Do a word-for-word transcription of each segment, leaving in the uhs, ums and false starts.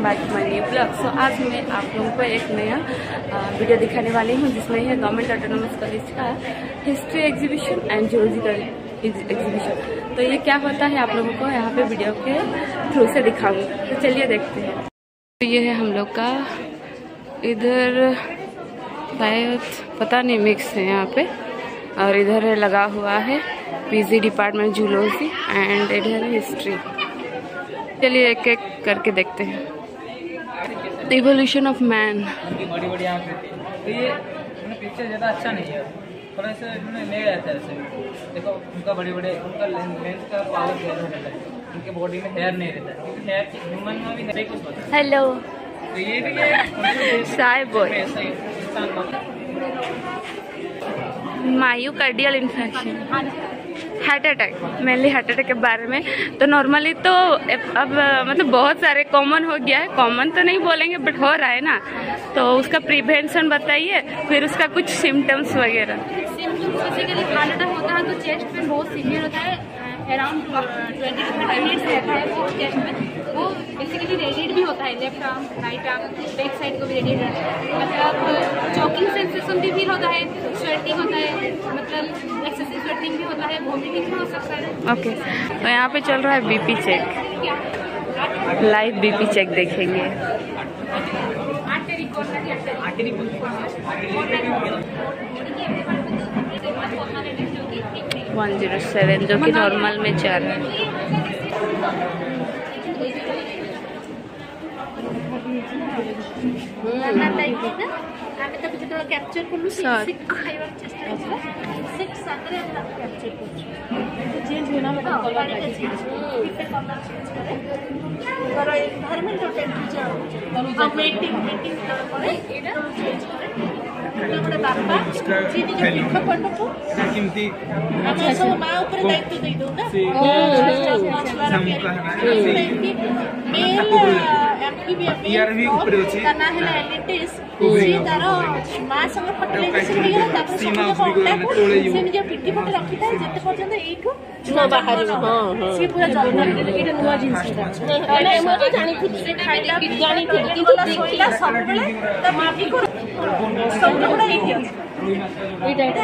Back to my new blog. So आज मैं आप लोगों को एक नया वीडियो दिखाने वाली हूँ जिसमें है गवर्नमेंट ऑटोनोमस कॉलेज का history exhibition and geological exhibition. तो ये क्या होता है आप लोगों को यहाँ पे वीडियो के थ्रू से दिखाऊंगी, तो चलिए देखते हैं। तो ये है हम लोग का, इधर शायद पता नहीं मिक्स है यहाँ पे, और इधर है लगा हुआ है पीजी डिपार्टमेंट जूलॉजी एंड इधर है हिस्ट्री। चलिए एक एक करके देखते हैं। Evolution of man. बड़ी बड़ी आँख रहती है, तो ये पिक्चर ज़्यादा अच्छा नहीं है, थोड़ा सा नहीं रहता है ऐसे। देखो उनका बड़े बड़े उनका लेंस का पावर ज़्यादा रहता है, उनके बॉडी में हेयर नहीं रहता है, क्योंकि हेयर ह्यूमन में भी नहीं कुछ होता है। हेलो, तो ये भी है शाय बॉय। ऐसा ही इंसान का myocardial infection, heart attack, mainly heart attack के बारे में। तो नॉर्मली तो अब मतलब बहुत सारे कॉमन हो गया है, कॉमन तो नहीं बोलेंगे बट हो रहा है ना, तो उसका प्रिवेंशन बताइए, फिर उसका कुछ सिम्टम्स वगैरह। सिम्टम्स बेसिकली हार्ट अटैक होता है तो चेस्ट पेन बहुत सीवियर होता है, अराउंड ट्वेंटी मिनट्स रहता है वो चेस्ट में। वो बेसिकली रेडिएट भी होता है, left arm right arm back side को भी रेडिएट रहता है, मतलब चॉकिंग सेंसेशन भी फील होता है, स्वेटिंग होता है, मतलब एक्सेसिव स्वेटिंग भी होता है, वॉमिटिंग भी हो सकता है। Okay okay. तो यहाँ पे चल रहा है BP check, live BP check देखेंगे। वन जीरो सेवन जो कि नॉर्मल में चल रहा है। ଆମେ ତାକୁ ଯେତେବେଳେ କ୍ୟାପଚର କଲୁ ସିକ୍ସ ଖାଇବାକୁ ଚେଷ୍ଟା କରିଥିଲା, ସିକ୍ସ ସାତରେ ଆମେ ତାକୁ କ୍ୟାପଚର କରୁଛୁ। ଚେଞ୍ଜ ହୁଏ ନା ମ୍ୟାଡ଼ାମ୍, କଲର୍ ଚେଞ୍ଜ କରେ, ତାର ଏନଭାୟରମେଣ୍ଟ ଆଉ ଟେମ୍ପରେଚର ଆଉ ୱେଟିଂ ୱେଟିଂ ପରେ ଏଇଟା ଚେଞ୍ଜ କରେ। ଗୋଟେ ବାପା ଯିଏ ନିଜ ପୀଠ ପଣ୍ଡକୁ ଆମେ ସବୁ ମା ଉପରେ ଦାୟିତ୍ୱ ଦେଇଦେଉ ନା, ତା ନାଁ ହେଲା ଏଲିଟିସ୍। ତାର ମା ସଙ୍ଗେ ଫର୍ଟିଲାଇଜେସନ ହେଇଗଲା, ତାପରେ ସେ ନିଜ ପିଠି ପଟେ ରଖିଥାଏ ଯେତେ ପର୍ଯ୍ୟନ୍ତ ଏଇଠୁ ଛୁଆ ବାହାରିବ। ସିଏ ପୁରା ଜନ୍ମ ଏଇଟା ନୂଆ ଜିନିଷଟା ଜାଣିଥିଲି, ସେ ଖାଇଲା ଜାଣିଥିଲି କିନ୍ତୁ ଶୋଇଲା ସବୁବେଳେ ତା ପିଠିକୁ ସବୁବେଳେ ଏଇଠି ଅଛି। ଏଇଟା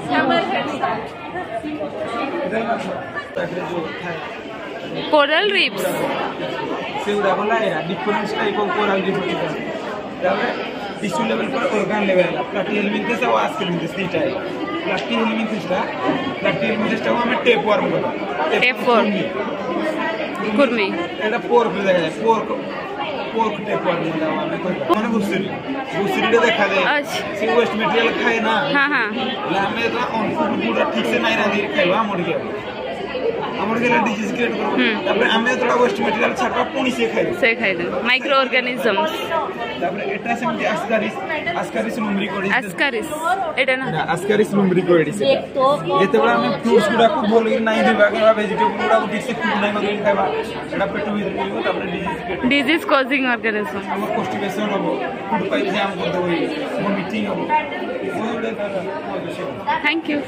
कोरल रिप्स से उड़ा बोला है difference type of coral reef होता है। तापर टिश्यू लेवल पर ऑर्गन लेवल प्लाटी एलिमेंट्स है वास एलिमेंट्स तीटा है। प्लाटी एलिमेंट्स टा प्लाटी एलिमेंट्स टा हमें टेप वर्म बोला, टेप वर्म कुर्मी एटा पोर्क देखा जाए, पोर्क पोर्क टेप वर्म बोला हमें माने घुसरी घुसरी रे देखा जाए। से वेस्ट मटेरियल खाए ना, हां हां ला हमें तो ऑन फूड पूरा ठीक से नहीं रही खाइबा मोड़ के हमर के डिजीज क्रिएट करो। तापर हमें थोड़ा वेस्ट मटेरियल छाटवा पुनी से खाइ से खाइ दे माइक्रो ऑर्गेनिजम्स। तापर एटा से के अस्कारिस अस्कारिस लुम्ब्रिकोइडिस अस्कारिस एटा ना अस्कारिस लुम्ब्रिकोइडिस जेतेबेला हमें फ्रूट्स गुडा को बोल के नहीं देबा के वेजिटेबल गुडा को ठीक से फूड नहीं मगे खाइबा, एटा पेट में देबो तापर डिजीज डिजीज कॉजिंग ऑर्गेनिज्म हम कॉन्स्टिपेशन हो, फूड पाइप जाम कर देबो, वोमिटिंग हो। Thank you.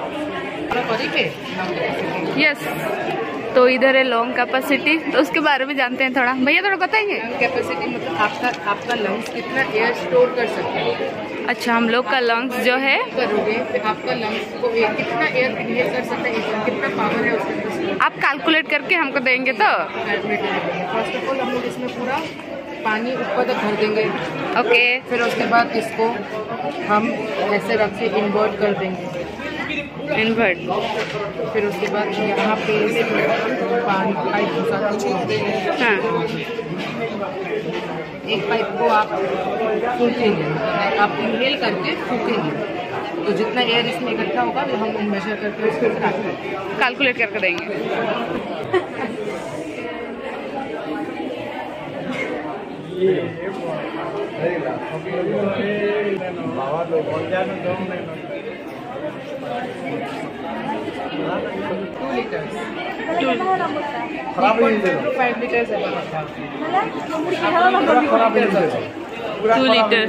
यस, तो इधर है लॉन्ग कैपेसिटी, तो उसके बारे में जानते हैं थोड़ा। भैया थोड़ा बताएंगे। कैपेसिटी मतलब आपका आपका लंग्स कितना एयर स्टोर कर सकते हैं। अच्छा, हम लोग का लंग्स जो है करोगे आपका लंग्स को कितना एयर इनहेल कर सकता है, कितना पावर है उसके आप कैलकुलेट करके हमको देंगे। तो फर्स्ट ऑफ ऑल हम लोग इसमें पूरा पानी ऊपर तक भर देंगे। ओके, फिर उसके बाद इसको हम ऐसे रख के इन्वर्ट कर देंगे, इन्वर्ट। फिर उसके बाद यहाँ पे पानी पाइप घुसा देंगे। हाँ, एक पाइप को आप फूकेंगे, आप इनहेल करके फूकेंगे, तो जितना एयर इसमें इकट्ठा होगा वो हम मेजर करके उसको कैलकुलेट करके देंगे। Two liters five liters two liters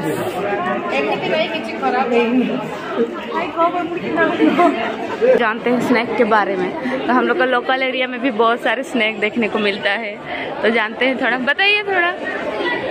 जानते हैं स्नैक के बारे में, तो हम लोग का लोकल एरिया में भी बहुत सारे स्नैक देखने को मिलता है, तो जानते हैं थोड़ा, बताइए थोड़ा।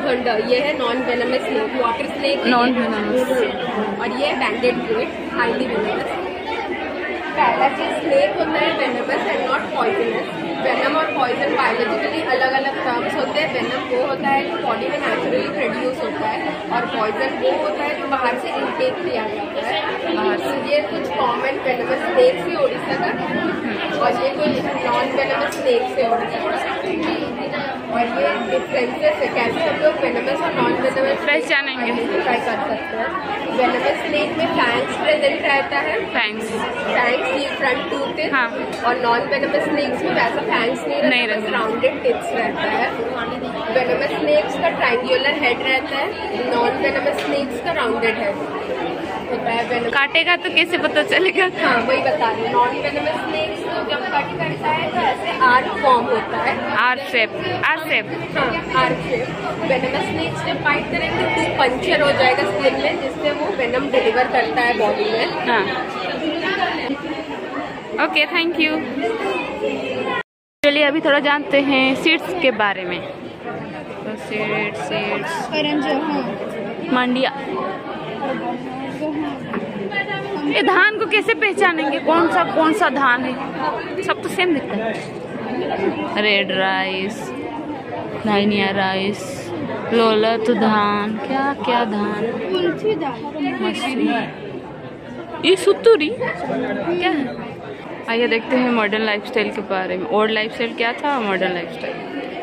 वंडर, ये है non venomous snake, water snake non venomous, और ये बैंडेड ग्रेट, हाईली वेनमस। पहला चीज स्नेक होता है venomous and not poisonous. Venom और पॉइजन बायोलॉजिकली अलग अलग टर्म्स होते हैं। वेनम वो होता है जो बॉडी में नेचुरली प्रोड्यूस होता है, और पॉइजन वो होता है जो बाहर से इनटेक किया जाता है बाहर से। ये कुछ कॉमन वेनमस स्नेक से ओडिशा का, और ये कुछ नॉन वेनमस स्नेक से ओडिशा का। और ये डिफरेंसेस है कैसे हम लोग वेनमस और नॉन वेनमस पहचानेंगे, ट्राई कर सकते हैं। वेनमस स्नेक में फैंग्स प्रेजेंट रहता है, फैंग्स फैंग्स ये फ्रंट टूथ है, हाँ। और नॉन वेनमस स्नेक्स में वैसा फैंग्स नहीं नहीं रहता, रहता। राउंडेड टिप्स रहता है। वेनमस स्नेक्स का ट्रायंगुलर हेड रहता है, नॉन वेनमस स्नेक्स का राउंडेड हेड होता है। venomous- काटेगा तो कैसे पता चलेगा? हाँ वही बता रही हूँ। नॉन वेनमस स्नेक्स को जब कट करता है तो ऐसे आर्क फॉर्म होता है, आर शेप, आर शेप। हाँ आर्क शेप। वेनमस स्नेक्स जब बाइट करेंगे तो पंक्चर हो जाएगा स्किन में, जिससे वो वेनम डिलीवर करता है बॉडी में। हाँ, ओके, थैंक यू। चलिए अभी थोड़ा जानते हैं सीड्स के बारे में। तो सीड्स सीड्स मंडिया, ये धान को कैसे पहचानेंगे? कौन सा कौन सा धान है? सब तो सेम दिखता है। रेड राइस, नाइनिया राइस, लोलत धान, क्या क्या धान, मसूरी, ये सुतुरी क्या है? आइए देखते हैं मॉडर्न लाइफस्टाइल के बारे में। ओल्ड लाइफस्टाइल क्या था, मॉडर्न लाइफस्टाइल।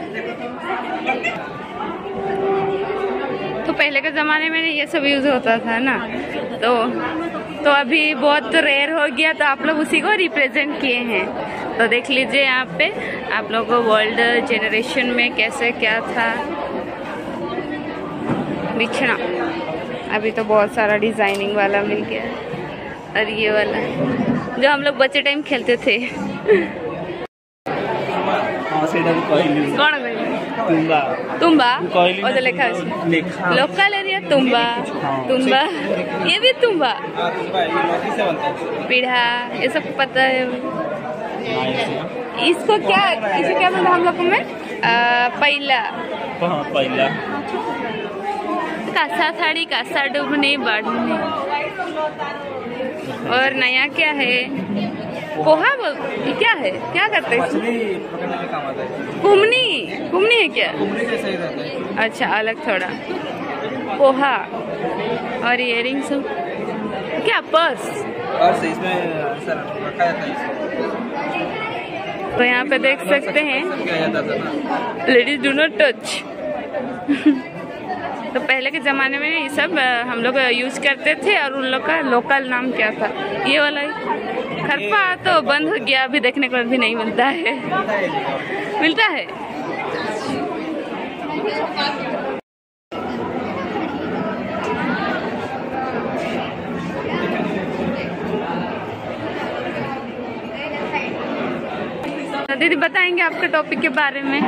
तो पहले के ज़माने में ये सब यूज़ होता था ना, तो तो अभी बहुत रेयर हो गया, तो आप लोग उसी को रिप्रेजेंट किए हैं। तो देख लीजिए यहाँ पे आप लोगों को वर्ल्ड जेनरेशन में कैसे क्या था बिछना। अभी तो बहुत सारा डिजाइनिंग वाला मिल गया है, और ये वाला जो हम लोग बच्चे टाइम खेलते थे। कौन तुम्बा तुम्बा कहली और ना लिखा तुमको लिखा। लोकल एरिया तुम्बा, हाँ। तुम्बा, ये भी तुम्बा, पीढ़ा, ये सब पता है। इसको क्या, इसे क्या बोलते हैं हम लोग में? आ, पहिला, कहाँ पहला कासा थाड़ी, कासा डूबने बढ़ने। और नया क्या है? पोहा बोल, ये क्या है? क्या करते हैं? कुमनी, कुमनी है क्या? अच्छा, अलग थोड़ा। पोहा और इयरिंग्स क्या? पर्स, पर्स इसमें सर रखा जाता है। तो यहाँ पे देख सकते हैं लेडीज डू नॉट टच। तो पहले के ज़माने में ये सब हम लोग यूज करते थे, और उन लोग का लोकल नाम क्या था? ये वाला ही खरपा तो बंद हो गया, अभी देखने को भी नहीं मिलता है। मिलता है तो दीदी बताएंगे आपके टॉपिक के बारे में।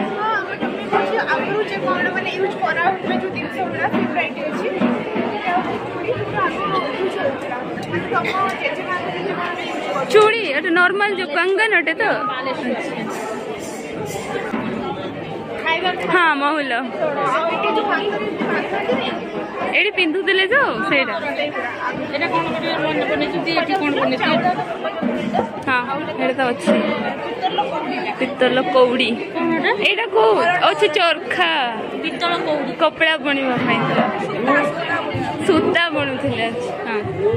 चूड़ी अटे नॉर्मल जो कंगन अटे तो हाँ महुल एडी पिंधुले जो सेटा हाँ एटा तो अच्छी पित्तल कौड़ी एटा को अच्छे चरखा कपड़ा बुणवा सूता बुणुले। हाँ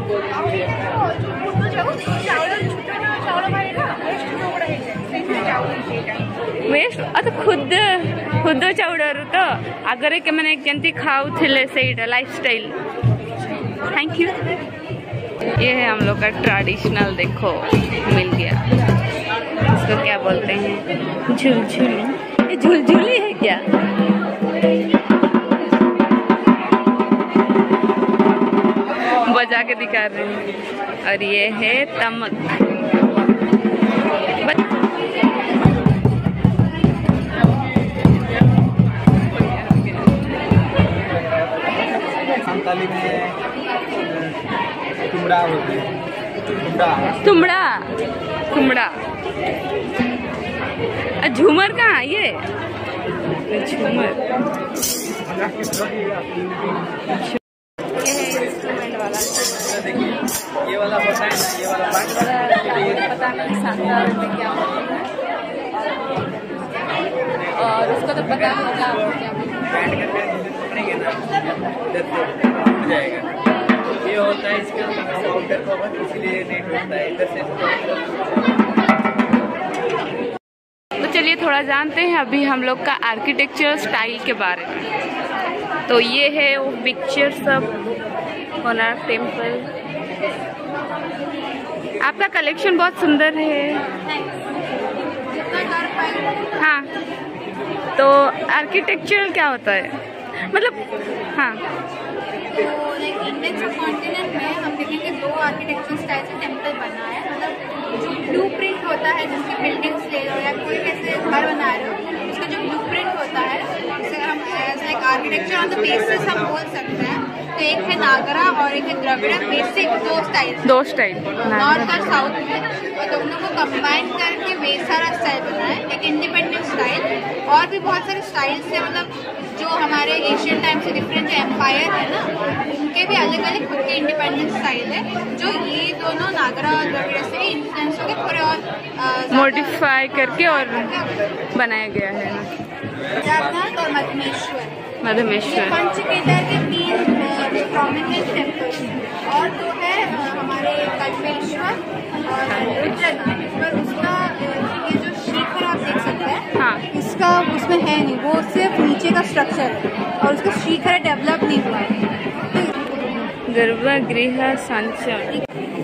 वेस्ट तो खुद खुद चाउड़ू तो आगरे के मैंने केमती खाऊले से लाइफस्टाइल। Thank you. ये है हम लोग का ट्रेडिशनल, देखो मिल गया। इसको क्या बोलते हैं? झुलझुली। ये झुलझुली है क्या? बजा के दिखा रहे हैं। और ये है तमक। संताली में तुमड़ा होती है। तुमड़ा, तुमड़ा। झूमर कहाँ? ये झूमर। इंस्ट्रूमेंट वाला ये वाला होता है ना, ये वाला बात वाला पता नहीं शानदार में क्या होता है, और उसको तो पता होगा क्या बैंड करके पकड़ेंगे ना इधर से टूट जाएगा। ये होता है इसका आउटर कवर, इसलिए नहीं टूटता है इधर से। तो चलिए थोड़ा जानते हैं अभी हम लोग का आर्किटेक्चर स्टाइल के बारे में। तो ये है वो पिक्चर सब कोणार्क टेम्पल। आपका कलेक्शन बहुत सुंदर है। हाँ, तो आर्किटेक्चर क्या होता है मतलब? हाँ, तो लाइक इंडियन सब कॉन्टिनेंट में हम देखेंगे दो आर्किटेक्चर स्टाइल से टेम्पल बना है। मतलब जो ब्लू प्रिंट होता है, जिसकी बिल्डिंग्स ले लो या कोई कैसे घर बना रहे हो, उसका जो ब्लू प्रिंट होता है, जिसे हम like architecture on the basis हम बोल सकते हैं। तो एक है नागरा और एक है द्रविड़, बेसिक दो स्टाइल दो स्टाइल नॉर्थ और साउथ में, और दोनों को कंबाइन करके वे सारा स्टाइल बना है, एक इंडिपेंडेंट स्टाइल। और भी बहुत सारे स्टाइल से मतलब जो हमारे एशियन टाइम से डिफरेंट जो एम्पायर है ना, उनके भी अलग अलग खुद के इंडिपेंडेंट स्टाइल है, जो ये दोनों नागरा और द्रविड़ से इन्फ्लुएंस होकर थोड़े और मॉडिफाई करके और बनाया गया है। जगन्नाथ और मधमेश्वर मधमेश्वर पंचकेदार के तीन प्रोमिनेंट टेम्पल्स, और तो है हमारे कल्पेश्वर और रुद्रनाथ। पर उसका ये जो शिखर आप देख सकते हैं, हाँ, इसका उसमें है नहीं, वो सिर्फ नीचे का स्ट्रक्चर है और उसका शिखर डेवलप नहीं हुआ है। गर्भगृह संचय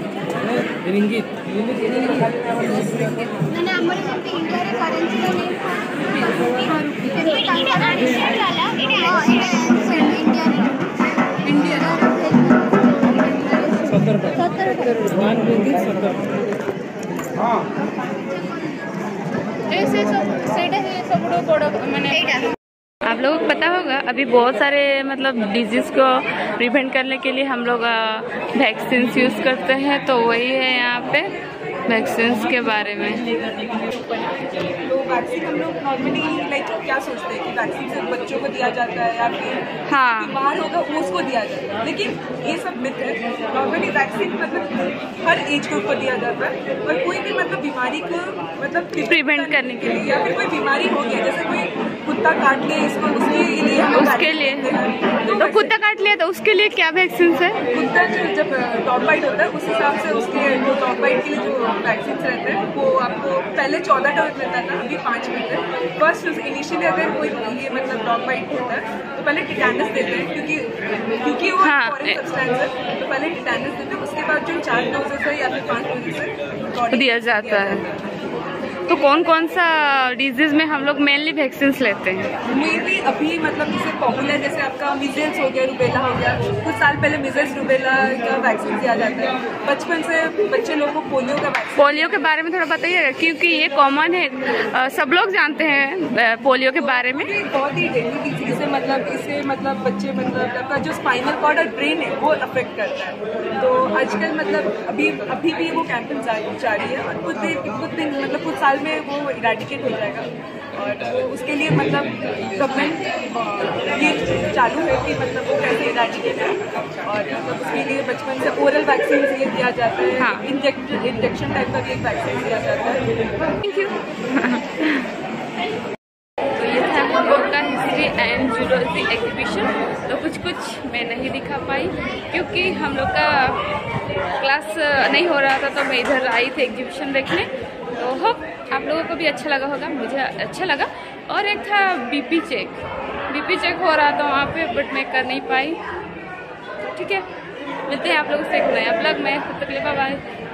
आप लोगों को पता होगा अभी बहुत सारे मतलब डिजीज को प्रिवेंट करने के लिए हम लोग वैक्सीन यूज करते हैं, तो वही है यहाँ पे वैक्सीन के बारे में। तो वैक्सीन हम लोग नॉर्मली लाइक क्या सोचते हैं कि वैक्सीन सिर्फ बच्चों को दिया जाता है या फिर हाँ, बीमार होगा उसको दिया जाता है, लेकिन ये सब मिथ है। नॉर्मली वैक्सीन मतलब हर एज ग्रुप को दिया जाता है, और कोई भी मतलब बीमारी को मतलब प्रिवेंट करने के लिए, या फिर कोई बीमारी हो गया, जैसे कोई कुत्ता काट ले इसको, उसके लिए उसके लिए तो, तो कुत्ता काट लिया तो उसके लिए क्या वैक्सीन है? कुत्ता जो जब डॉग बाइट होता है उस हिसाब से उसके जो डॉग बाइट के लिए जो वैक्सीन रहते हैं वो आपको पहले चौदह डोज मिलता था, अभी पाँच मिलते हैं। फर्स्ट इनिशियली अगर कोई ये मतलब डॉग बाइट होता है तो पहले टिटैनस देते हैं, क्योंकि क्योंकि वो फॉरेन सब्सटेंस है, तो पहले टिटैनस देते हैं। उसके बाद जो चार डोजेस है या फिर पाँच डोजेस है दिया जाता है। तो कौन कौन सा डिजीज में हम लोग मेनली वैक्सीन लेते हैं? मेनली अभी मतलब जैसे पॉपुलर जैसे आपका मिजल्स हो गया, रुबेला हो गया, कुछ साल पहले मिजल्स रुबेला का वैक्सीन दिया जाता है। बचपन से बच्चे लोगों को पोलियो का वैक्सीन। पोलियो के बारे में थोड़ा बताइएगा, क्योंकि ये कॉमन है, आ, सब लोग जानते हैं पोलियो के बारे में। बहुत ही डेडली डिजीज है, मतलब इससे मतलब बच्चे मतलब आपका जो स्पाइनल कॉर्ड और ब्रेन है वो अफेक्ट करता है। तो आजकल मतलब अभी अभी भी वो कैंपेन जारी है, और कुछ दिन कुछ दिन मतलब कुछ साल में वो इरेडिकेट हो जाएगा। और तो उसके लिए मतलब गवर्नमेंट ये चालू है कि मतलब वो कैसे इरेडिकेट है, और मतलब उसके लिए बचपन से ओरल वैक्सीन ये दिया जाता है। हाँ। इंजेक्ट इंजेक्शन टाइप का भी एक वैक्सीन दिया जाता है। Thank you. तो ये था हम लोग का हिस्ट्री एंड जूलॉजी एग्जीबिशन। तो कुछ कुछ मैं नहीं दिखा पाई क्योंकि हम लोग का क्लास नहीं हो रहा था, तो मैं इधर आई थी एग्जीबिशन देखने। तो होप आप लोगों को भी अच्छा लगा होगा, मुझे अच्छा लगा। और एक था बीपी चेक, बीपी चेक हो रहा था वहाँ पे, बट मैं कर नहीं पाई। ठीक है, मिलते हैं आप लोगों से एक नया ब्लॉग में, तब तक के लिए बाय बाय।